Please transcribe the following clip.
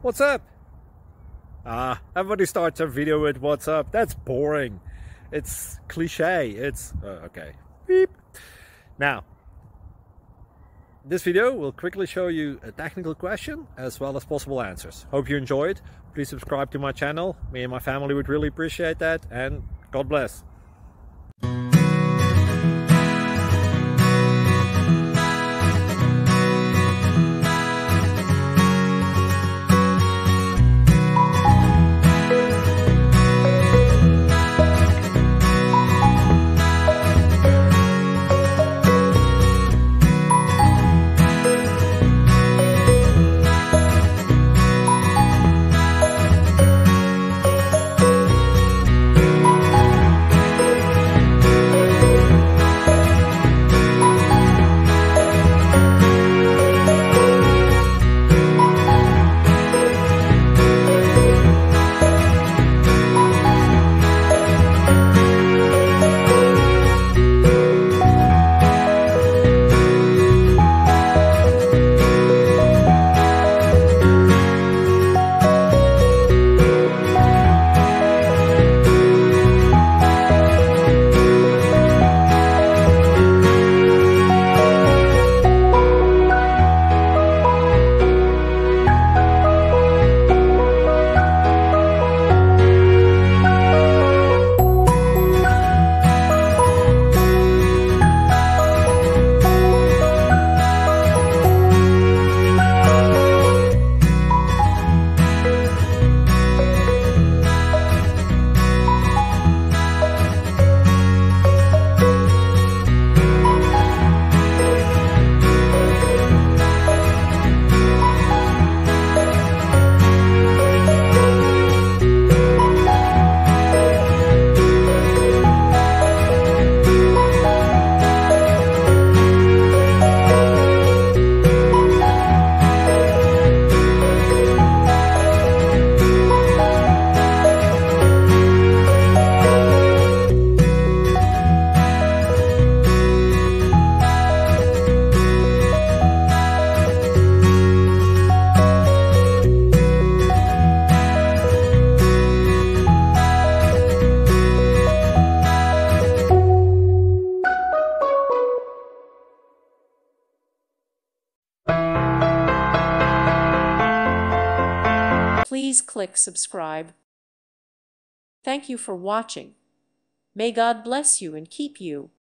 What's up? Everybody starts a video with what's up. That's boring. It's cliche. It's okay. Beep. Now, this video will quickly show you a technical question as well as possible answers. Hope you enjoyed. Please subscribe to my channel. Me and my family would really appreciate that, and God bless. Please click subscribe. Thank you for watching. May God bless you and keep you.